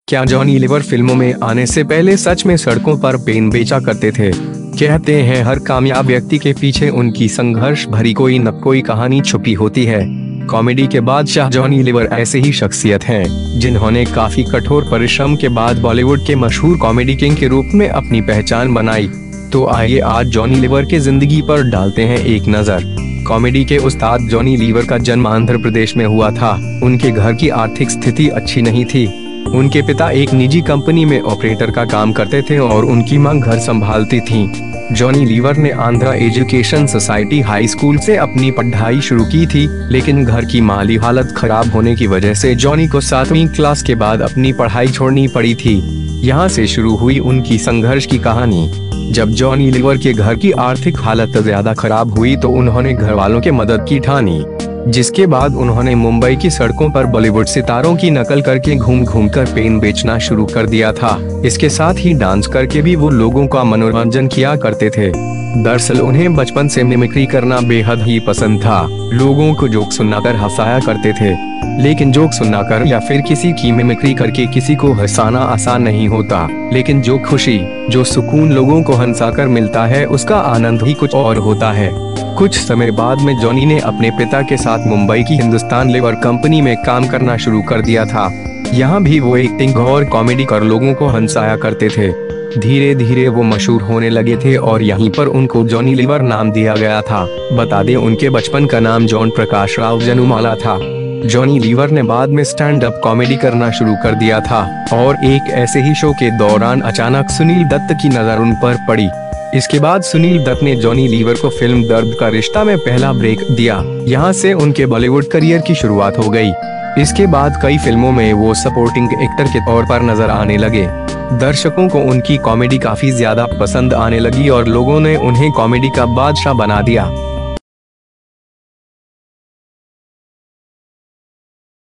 क्या Johnny liver फिल्मों में आने से पहले सच में सड़कों पर पेन बेचा करते थे? कहते हैं हर कामयाब व्यक्ति के पीछे उनकी संघर्ष भरी कोई न कोई कहानी छुपी होती है। कॉमेडी के बादशाह जॉनी लीवर ऐसे ही शख्सियत हैं, जिन्होंने काफी कठोर परिश्रम के बाद बॉलीवुड के मशहूर कॉमेडी किंग के रूप में अपनी पहचान बनाई। तो आइए आज जॉनी लीवर के जिंदगी पर डालते हैं एक नजर। कॉमेडी के उस्ताद जॉनी लीवर का जन्म आंध्र प्रदेश में हुआ था। उनके घर की आर्थिक स्थिति अच्छी नहीं थी। उनके पिता एक निजी कंपनी में ऑपरेटर का काम करते थे और उनकी मां घर संभालती थी। जॉनी लीवर ने Andhra education society high school से अपनी पढ़ाई शुरू की थी, लेकिन घर की माली हालत खराब होने की वजह से जॉनी को 7वीं क्लास के बाद अपनी पढ़ाई छोड़नी पड़ी थी। यहाँ से शुरू हुई उनकी संघर्ष की कहानी। जब जॉनी लीवर के घर की आर्थिक हालत ज्यादा खराब हुई तो उन्होंने घर वालों के मदद की ठानी, जिसके बाद उन्होंने मुंबई की सड़कों पर बॉलीवुड सितारों की नकल करके घूम घूम कर पेन बेचना शुरू कर दिया था। इसके साथ ही डांस करके भी वो लोगों का मनोरंजन किया करते थे। दरअसल उन्हें बचपन से मिमिक्री करना बेहद ही पसंद था। लोगों को जोक सुनाकर हंसाया करते थे, लेकिन जोक सुनाकर या फिर किसी की मिमिक्री करके किसी को हंसाना आसान नहीं होता। लेकिन जो खुशी, जो सुकून लोगों को हंसाकर मिलता है, उसका आनंद ही कुछ और होता है। कुछ समय बाद में जॉनी ने अपने पिता के साथ मुंबई की हिंदुस्तान लीवर कंपनी में काम करना शुरू कर दिया था। यहाँ भी वो एक्टिंग और कॉमेडी कर लोगों को हंसाया करते थे। धीरे धीरे वो मशहूर होने लगे थे और यहीं पर उनको जॉनी लीवर नाम दिया गया था। बता दें, उनके बचपन का नाम जॉन प्रकाश राव जनुमाला था। जॉनी लीवर ने बाद में स्टैंड अप कॉमेडी करना शुरू कर दिया था और एक ऐसे ही शो के दौरान अचानक सुनील दत्त की नजर उन पर पड़ी। इसके बाद सुनील दत्त ने जॉनी लीवर को फिल्म दर्द का रिश्ता में पहला ब्रेक दिया। यहाँ से उनके बॉलीवुड करियर की शुरुआत हो गई। इसके बाद कई फिल्मों में वो सपोर्टिंग एक्टर के तौर पर नजर आने लगे। दर्शकों को उनकी कॉमेडी काफी ज्यादा पसंद आने लगी और लोगों ने उन्हें कॉमेडी का बादशाह बना दिया।